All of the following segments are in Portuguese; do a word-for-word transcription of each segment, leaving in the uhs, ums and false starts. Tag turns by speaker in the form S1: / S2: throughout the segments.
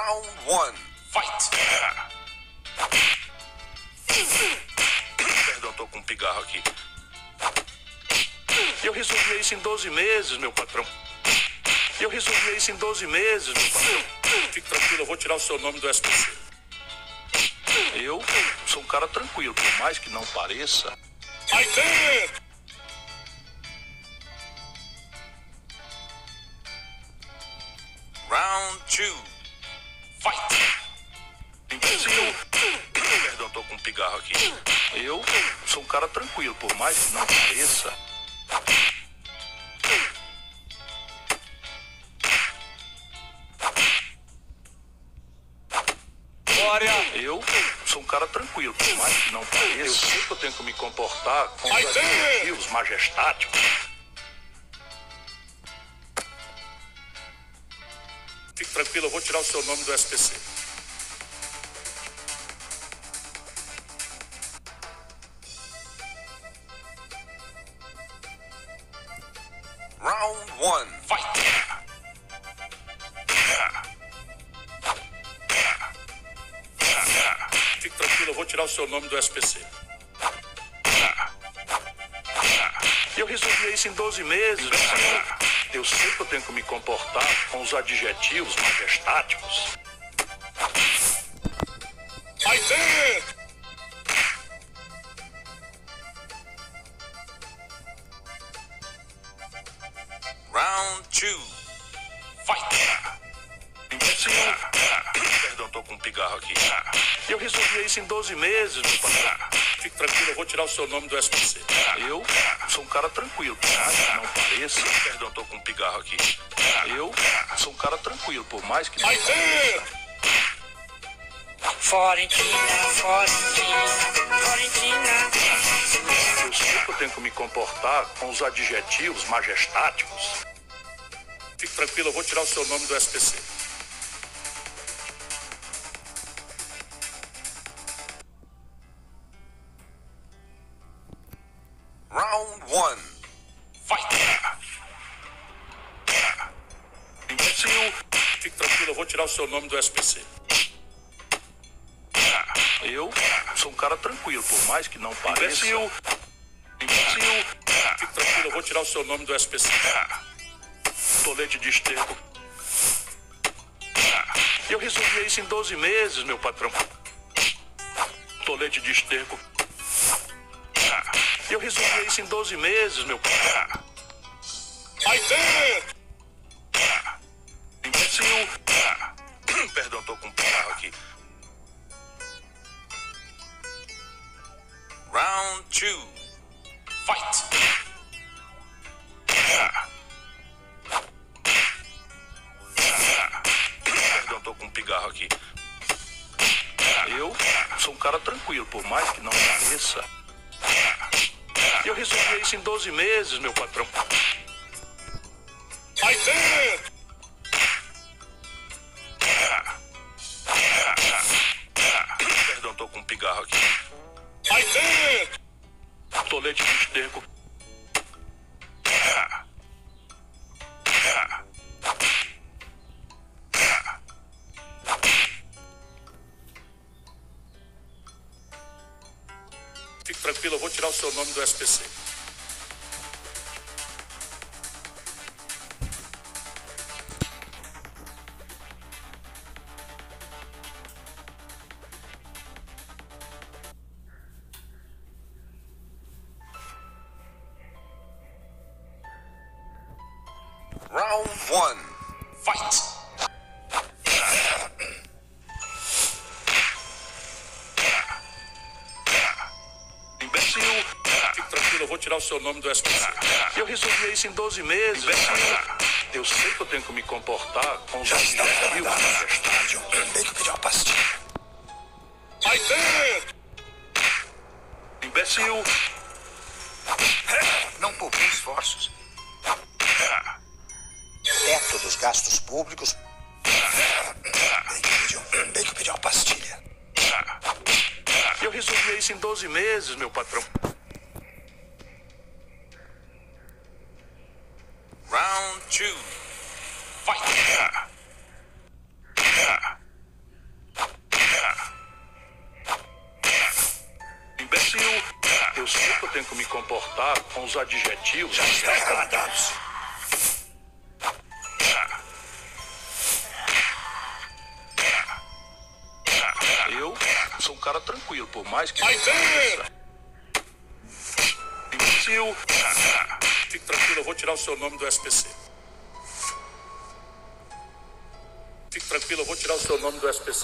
S1: Round one. Fight!
S2: Perdão, tô com um pigarro aqui. Eu resolvi isso em doze meses, meu patrão. Eu resolvi isso em doze meses, meu patrão. Fique tranquilo, eu vou tirar o seu nome do S P C. Eu sou um cara tranquilo, por mais que não pareça. I did!
S1: Round two. Fight!
S2: Imbecil. Perdão, tô com um pigarro aqui. Eu sou um cara tranquilo, por mais que não pareça.
S1: Glória!
S2: Eu sou um cara tranquilo, por mais que não pareça. Eu sei que eu tenho que me comportar com os adjetivos majestáticos. Fique tranquilo, eu vou tirar o seu nome do S P C.
S1: Round one. Fight!
S2: Fique tranquilo, eu vou tirar o seu nome do S P C. Eu resolvi isso em doze meses. Eu sei que eu tenho que me comportar com os adjetivos majestáticos.
S1: I did! Round two. Fight!
S2: Imbecil. Perdão, tô com um pigarro aqui. Eu resolvi isso em doze meses, meu patrão. Fique tranquilo, eu vou tirar o seu nome do S P C. Eu sou um cara tranquilo, por mais que não pareça. Perdão, tô com um pigarro aqui. Eu sou um cara tranquilo, por mais que não pareça.
S3: Florentina, Florentina, Florentina.
S2: Eu sei que eu tenho que me comportar com os adjetivos majestáticos. Fique tranquilo, eu vou tirar o seu nome do S P C.
S1: Round one. Fight!
S2: Imbecil. Fique tranquilo, eu vou tirar o seu nome do S P C. Eu sou um cara tranquilo, por mais que não pareça. Imbecil. Imbecil. Fique tranquilo, eu vou tirar o seu nome do S P C. Tolete de esterco. Eu resolvi isso em doze meses, meu patrão. Tolete de esterco. Eu resolvi isso em doze meses, meu patrão.
S1: I did!
S2: Imbecil. Perdão, tô com um pigarro aqui.
S1: Round two. Fight!
S2: Perdão, tô com um pigarro aqui. Eu sou um cara tranquilo, por mais que não pareça. Eu resolvi isso em doze meses, meu patrão.
S1: I did!
S2: Perdão, tô com um pigarro aqui.
S1: I did!
S2: Tolete de esterco. Fique tranquilo, eu vou tirar o seu nome do S P C.
S1: Round one. Fight!
S2: Imbecil. Fique tranquilo, eu vou tirar o seu nome do S P C. Eu resolvi isso em doze meses. Eu sei que eu tenho que me comportar com os adjetivos majestáticos.
S4: Tem que pedir uma pastilha.
S1: I did!
S2: Imbecil.
S4: Não poupei esforços. Teto dos gastos públicos. Tem que pedir, um, tem que pedir uma pastilha.
S2: Eu resolvi isso em doze meses, meu patrão.
S1: Round two. Fight!
S2: com os adjetivos.
S4: Já está escaladados.
S2: Eu sou um cara tranquilo, por mais que...
S1: I did!
S2: Imbecil. Fique tranquilo, eu vou tirar o seu nome do S P C. Fique tranquilo, eu vou tirar o seu nome do S P C.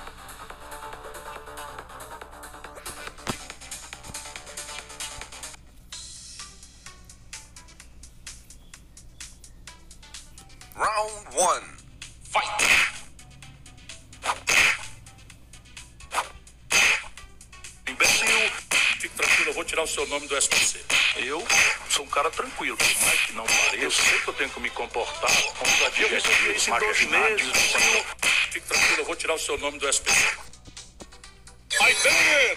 S1: Round one. Fight!
S2: Imbecil. Fique tranquilo, eu vou tirar o seu nome do S P C. Eu sou um cara tranquilo, por mais que não pareça. Eu sei que eu tenho que me comportar com os adjetivos. Eu resolvi isso em doze meses. Imbecil. Fique tranquilo, eu vou tirar o seu nome do S P C.
S1: I did!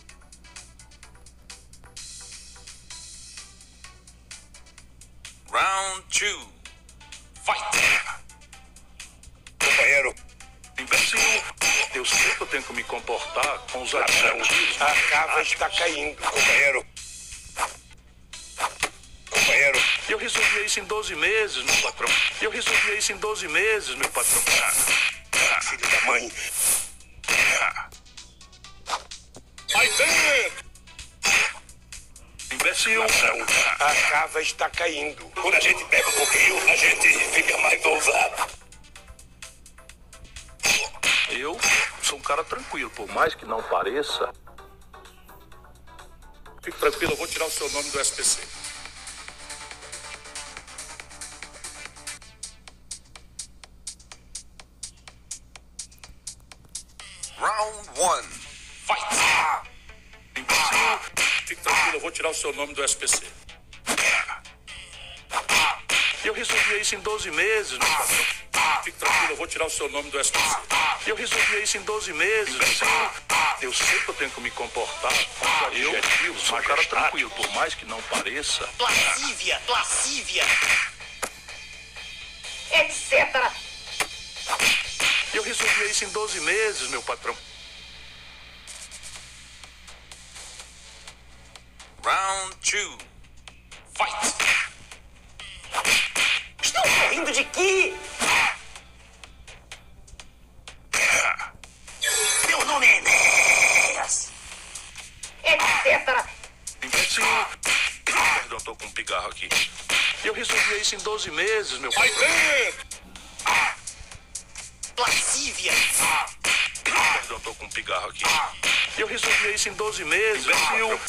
S1: Round two. Fight!
S4: Companheiro,
S2: Imbecil. Eu sei que eu tenho que me comportar com os adjetivos.
S4: a cava está caindo. Companheiro. Companheiro.
S2: Eu resolvi isso em doze meses, meu patrão. Eu resolvi isso em doze meses, meu patrão.
S4: Filho da mãe.
S1: I did!
S2: Imbecil.
S4: A cava está caindo. Quando a gente bebe um pouquinho, a gente fica mais ousado.
S2: Eu sou um cara tranquilo, por mais que não pareça. Fique tranquilo, eu vou tirar o seu nome do S P C.
S1: Round one. Fight!
S2: Imbecil. Fique tranquilo, eu vou tirar o seu nome do S P C. Eu resolvi isso em doze meses, meu patrão. Fique tranquilo, eu vou tirar o seu nome do S P C. Eu resolvi isso em doze meses, meu patrão. Eu sei que eu tenho que me comportar com os adjetivos. Sou um cara tranquilo, por mais que não pareça.
S3: Lascívia, lascívia, etcétera.
S2: Eu resolvi isso em doze meses, meu patrão.
S1: Round two. Fight!
S3: Estão correndo de quê? Meu nome é Enéas, etcétera.
S2: Imbecil. Perdão, tô com um pigarro aqui. Eu resolvi isso em doze meses, meu
S1: I
S2: patrão.
S1: did!
S3: Lascívia,
S2: Perdão, tô com um pigarro aqui. Eu resolvi isso em doze meses, imbecil.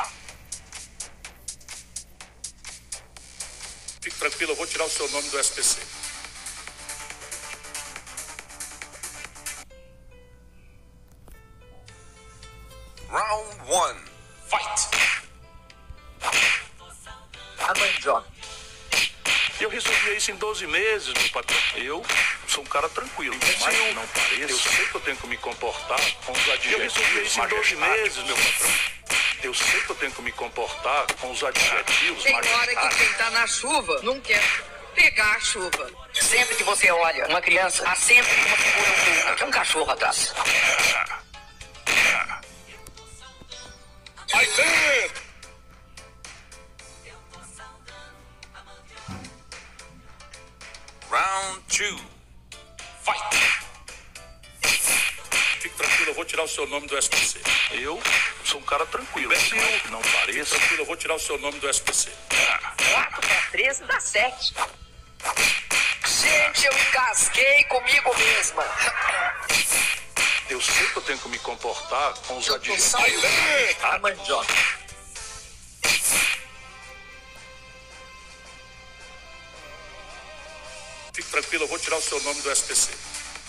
S2: Fique tranquilo, eu vou tirar o seu nome do S P C.
S1: Round one. Fight!
S3: a mandioca.
S2: Eu resolvi isso em doze meses, meu patrão. Eu sou um cara tranquilo, por mais que não pareça. Eu sei que eu tenho que me comportar com os adjetivos. Eu resolvi isso em doze meses, meu patrão. Eu sei que eu tenho que me comportar com os adjetivos.
S5: Tem hora que quem tá na chuva não quer pegar a chuva.
S3: Sempre que você olha uma criança, há sempre uma figura oculta, que é um cachorro atrás.
S1: I did! Round two. Fight!
S2: Fique tranquilo, eu vou tirar o seu nome do S P C. Eu sou um cara tranquilo, por mais que não pareça. Tranquilo, eu vou tirar o seu nome do S P C.
S5: quatro para treze dá sete. Gente, eu encasquei comigo mesma.
S2: Eu sei que eu tenho que me comportar com os
S5: Eu tô
S2: adjetivos.
S5: saindo a mandioca.
S2: Fique tranquilo, eu vou tirar o seu nome do S P C.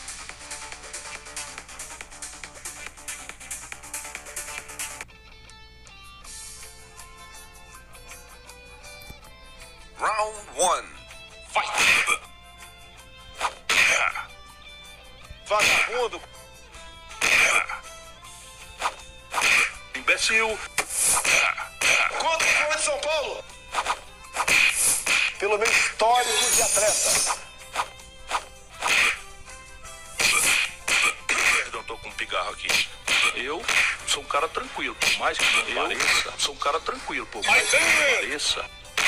S1: Round one. Fight!
S4: Vagabundo.
S2: Imbecil.
S4: Quanto foi de São Paulo? Pelo menos histórico de atleta.
S2: Perdão, tô com um pigarro aqui. Eu sou um cara tranquilo, por mais que não pareça. Sou um cara tranquilo, por mais que não pareça.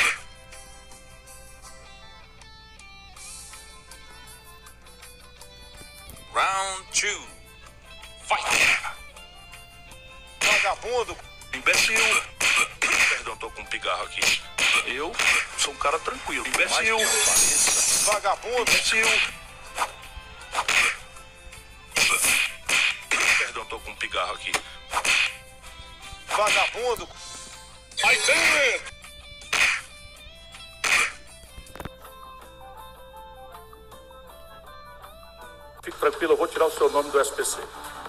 S1: Round two. Fight.
S4: Vagabundo.
S2: Imbecil. Perdão, tô com um pigarro aqui. Eu sou um cara tranquilo. Imbecil.
S4: Vagabundo.
S2: Imbecil. Perdão, tô com um pigarro aqui.
S4: Vagabundo.
S1: I did it!
S2: Fique tranquilo, eu vou tirar o seu nome do S P C.